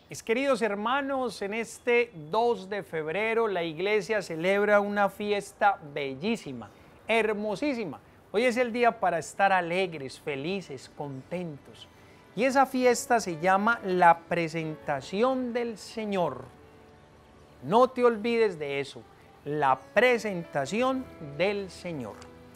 Mis queridos hermanos, en este 2 de febrero la iglesia celebra una fiesta bellísima, hermosísima. Hoy es el día para estar alegres, felices, contentos. Y esa fiesta se llama la presentación del Señor. No te olvides de eso, la presentación del Señor.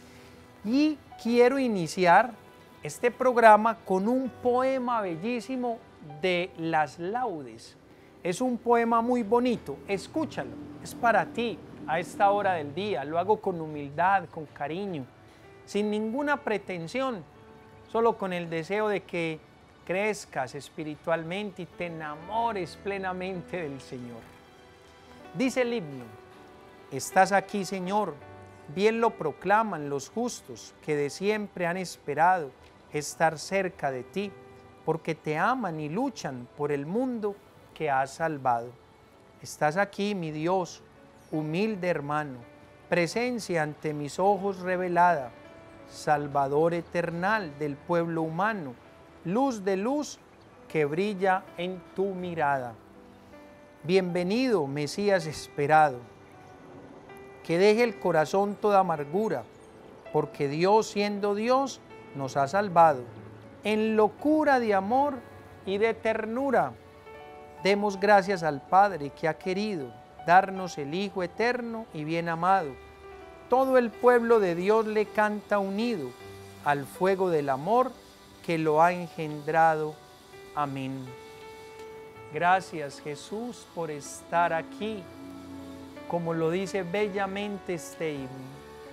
Y quiero iniciar este programa con un poema bellísimo de las laudes. Es un poema muy bonito, escúchalo, es para ti a esta hora del día. Lo hago con humildad, con cariño, sin ninguna pretensión, solo con el deseo de que crezcas espiritualmente y te enamores plenamente del Señor. Dice el himno: estás aquí, Señor, bien lo proclaman los justos que de siempre han esperado estar cerca de ti, porque te aman y luchan por el mundo que has salvado. Estás aquí, mi Dios, humilde hermano, presencia ante mis ojos revelada, Salvador eternal del pueblo humano, luz de luz que brilla en tu mirada. Bienvenido, Mesías esperado, que deje el corazón toda amargura, porque Dios, siendo Dios, nos ha salvado. En locura de amor y de ternura, demos gracias al Padre que ha querido darnos el Hijo eterno y bien amado. Todo el pueblo de Dios le canta unido al fuego del amor que lo ha engendrado. Amén. Gracias, Jesús, por estar aquí, como lo dice bellamente este himno.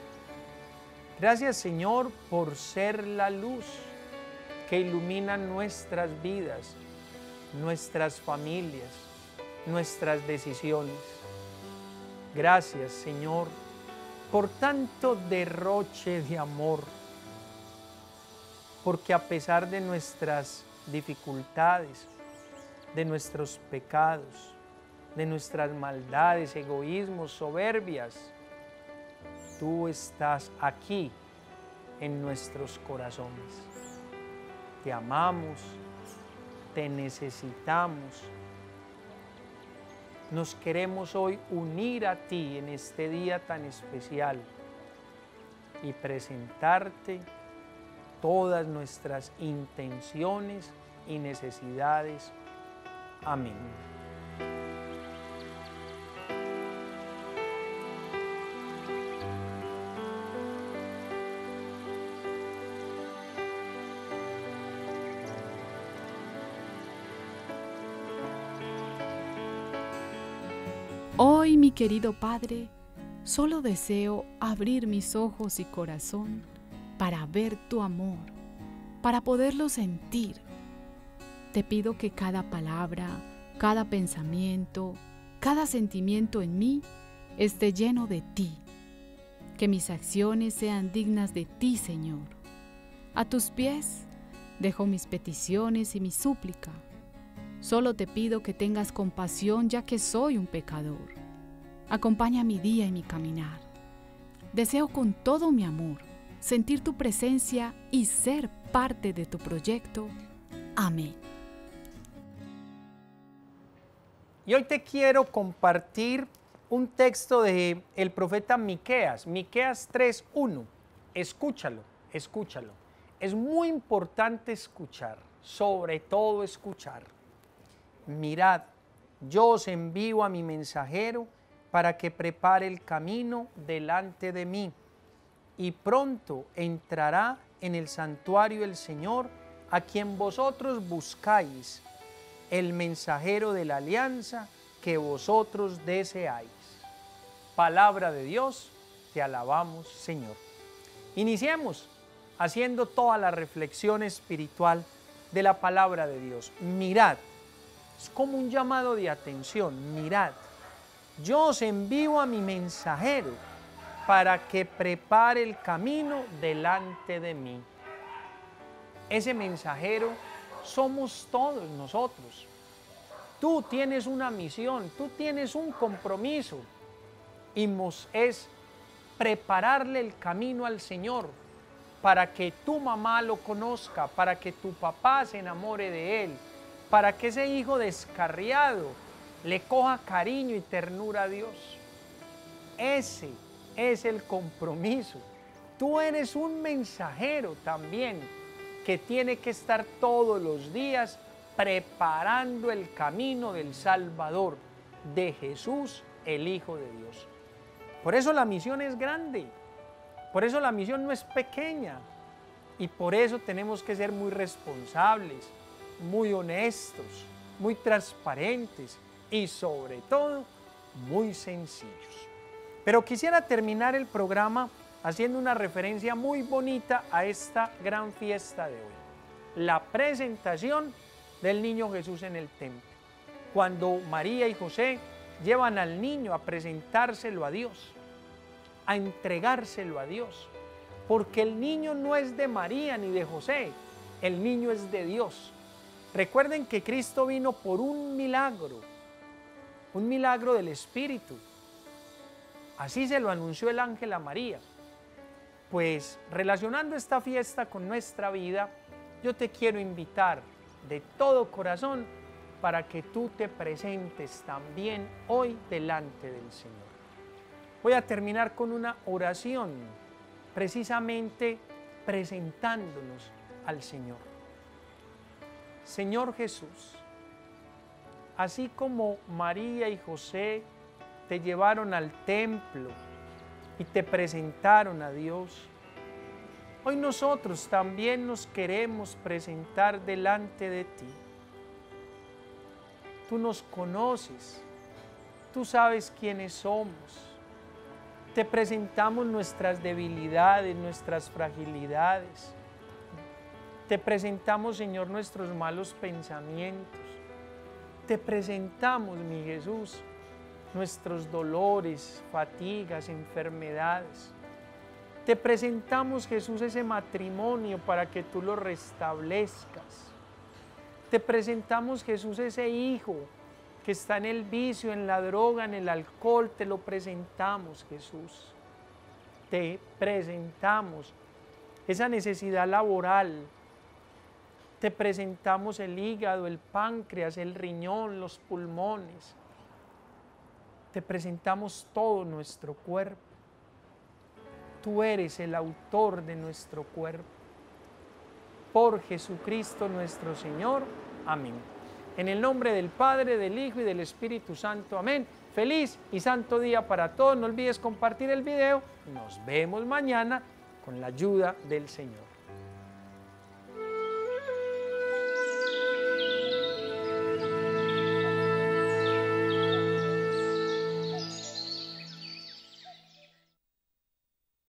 Gracias, Señor, por ser la luz que ilumina nuestras vidas, nuestras familias, nuestras decisiones. Gracias, Señor, por tanto derroche de amor, porque a pesar de nuestras dificultades, de nuestros pecados, de nuestras maldades, egoísmos, soberbias, tú estás aquí en nuestros corazones. Te amamos, te necesitamos. Nos queremos hoy unir a ti en este día tan especial y presentarte todas nuestras intenciones y necesidades. Amén. Hoy, mi querido Padre, solo deseo abrir mis ojos y corazón para ver tu amor, para poderlo sentir. Te pido que cada palabra, cada pensamiento, cada sentimiento en mí esté lleno de ti. Que mis acciones sean dignas de ti, Señor. A tus pies dejo mis peticiones y mi súplica. Solo te pido que tengas compasión, ya que soy un pecador. Acompaña mi día y mi caminar. Deseo con todo mi amor sentir tu presencia y ser parte de tu proyecto. Amén. Y hoy te quiero compartir un texto del profeta Miqueas, Miqueas 3:1. Escúchalo, escúchalo. Es muy importante escuchar, sobre todo escuchar. Mirad, yo os envío a mi mensajero para que prepare el camino delante de mí, y pronto entrará en el santuario el Señor, a quien vosotros buscáis, el mensajero de la alianza que vosotros deseáis. Palabra de Dios, te alabamos, Señor. Iniciemos haciendo toda la reflexión espiritual de la palabra de Dios. Mirad. Es como un llamado de atención. Mirad, yo os envío a mi mensajero para que prepare el camino delante de mí. Ese mensajero somos todos nosotros. Tú tienes una misión, tú tienes un compromiso, y es prepararle el camino al Señor para que tu mamá lo conozca, para que tu papá se enamore de Él, para que ese hijo descarriado le coja cariño y ternura a Dios. Ese es el compromiso. Tú eres un mensajero también que tiene que estar todos los días preparando el camino del Salvador, de Jesús, el Hijo de Dios. Por eso la misión es grande, por eso la misión no es pequeña y por eso tenemos que ser muy responsables, muy honestos, muy transparentes y sobre todo muy sencillos. Pero quisiera terminar el programa haciendo una referencia muy bonita a esta gran fiesta de hoy, la presentación del niño Jesús en el templo, cuando María y José llevan al niño a presentárselo a Dios, a entregárselo a Dios, porque el niño no es de María ni de José, el niño es de Dios. Recuerden que Cristo vino por un milagro del Espíritu. Así se lo anunció el ángel a María. Pues relacionando esta fiesta con nuestra vida, yo te quiero invitar de todo corazón para que tú te presentes también hoy delante del Señor. Voy a terminar con una oración, precisamente presentándonos al Señor. Señor Jesús, así como María y José te llevaron al templo y te presentaron a Dios, hoy nosotros también nos queremos presentar delante de ti. Tú nos conoces, tú sabes quiénes somos. Te presentamos nuestras debilidades, nuestras fragilidades. Te presentamos, Señor, nuestros malos pensamientos. Te presentamos, mi Jesús, nuestros dolores, fatigas, enfermedades. Te presentamos, Jesús, ese matrimonio para que tú lo restablezcas. Te presentamos, Jesús, ese hijo que está en el vicio, en la droga, en el alcohol. Te lo presentamos, Jesús. Te presentamos esa necesidad laboral. Te presentamos el hígado, el páncreas, el riñón, los pulmones. Te presentamos todo nuestro cuerpo. Tú eres el autor de nuestro cuerpo. Por Jesucristo nuestro Señor. Amén. En el nombre del Padre, del Hijo y del Espíritu Santo. Amén. Feliz y santo día para todos. No olvides compartir el video. Nos vemos mañana con la ayuda del Señor.